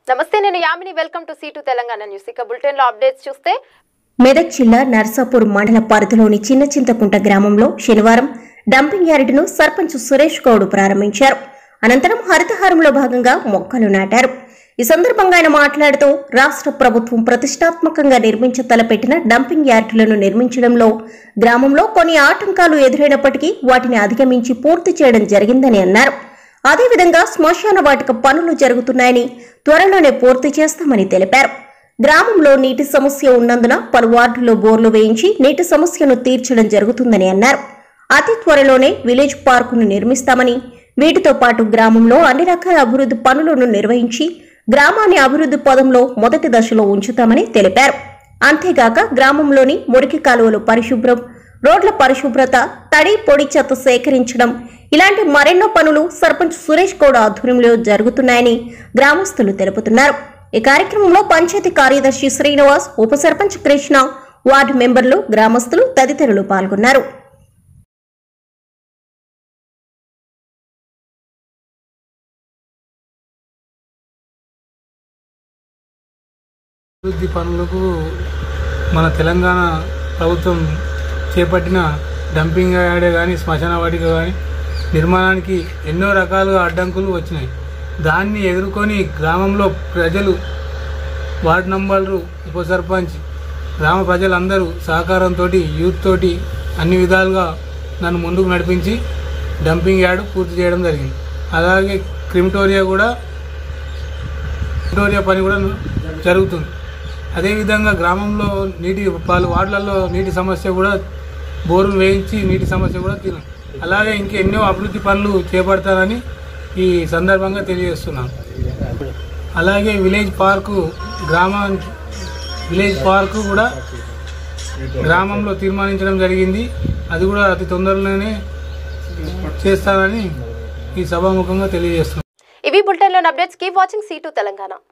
నమస్తే, నేను Yamini. Welcome to C2 Telangana news. ఇక బులెటిన్ లో అప్డేట్స్ చూస్తే, మెదక్ జిల్లా నర్సాపూర్ మండల పరిధిలోని చిన్న చింతకుంట గ్రామంలో శనివారం డంపింగ్ యార్డును సర్పంచ్ సురేష్ గౌడ్ ప్రారంభించారు. అనంతరం హరితహారంలో భాగంగా మొక్కలు నాటారు. ఈ సందర్భంగా ఆయన మాట్లాడుతూ రాష్ట్ర ప్రభుత్వం ప్రతిష్టాత్మకంగా తలపెట్టిన డంపింగ్ యార్డులను నిర్మించడంలో గ్రామంలో కొన్ని ఆటంకాలు ఎదురైనప్పటికీ వాటిని అధిగమించి పూర్తి చేయడం జరిగిందని అన్నారు. అదేవిధంగా శ్మశాన వాటిక పనులు జరుగుతున్నాయని, త్వరలోనే పూర్తి చేస్తామని తెలిపారు. గ్రామంలో నీటి సమస్య ఉన్నందున పలు వార్డుల్లో బోర్లు వేయించి నీటి సమస్యను తీర్చడం జరుగుతుందని అన్నారు. అతి త్వరలోనే విలేజ్ పార్కును నిర్మిస్తామని, వీటితో పాటు గ్రామంలో అన్ని రకాల అభివృద్ధి పనులను నిర్వహించి గ్రామాన్ని అభివృద్ధి పదంలో మొదటి దశలో ఉంచుతామని తెలిపారు. అంతేగాక గ్రామంలోని మురికి కాలువలు పరిశుభ్రం, రోడ్ల పరిశుభ్రత, తడి పొడి చెత్త సేకరించడం ఇలాంటి మరెన్నో పనులు సర్పంచ్ సురేష్ గౌడ్ ఆధ్వర్యంలో జరుగుతున్నాయని గ్రామస్తులు తెలుపుతున్నారు. ఈ కార్యక్రమంలో పంచాయతీ కార్యదర్శి శ్రీనివాస్, ఉప సర్పంచ్ కృష్ణ, వార్డు మెంబర్లు, గ్రామస్తులు తదితరులు పాల్గొన్నారు. అభివృద్ధి పనులకు మన తెలంగాణ ప్రభుత్వం చేపట్టిన డంపింగ్ యార్డే కానీ, శ్మశాన వాటిక కానీ నిర్మాణానికి ఎన్నో రకాలుగా అడ్డంకులు వచ్చినాయి. దాన్ని ఎదుర్కొని గ్రామంలో ప్రజలు, వార్డు నంబర్లు, ఉప సర్పంచ్, గ్రామ ప్రజలందరూ సహకారంతో, యూత్ తోటి అన్ని విధాలుగా నన్ను ముందుకు నడిపించి డంపింగ్ యార్డు పూర్తి చేయడం జరిగింది. అలాగే క్రిమిటోరియా పని కూడా జరుగుతుంది. అదేవిధంగా గ్రామంలో పలు వార్డులలో నీటి సమస్య కూడా, బోర్లు వేయించి నీటి సమస్య కూడా తీరు. అలాగే ఇంకెన్నో అభివృద్ధి పనులు చేపడతారని ఈ సందర్భంగా తెలియజేస్తున్నాను. అలాగే విలేజ్ పార్కు కూడా గ్రామంలో తీర్మానించడం జరిగింది. అది కూడా అతి తొందరలోనే చేస్తానని ఈ సభాముఖంగా తెలియజేస్తున్నాను. ఇవి బులెటిన్ లో updates. Keep watching C2 Telangana.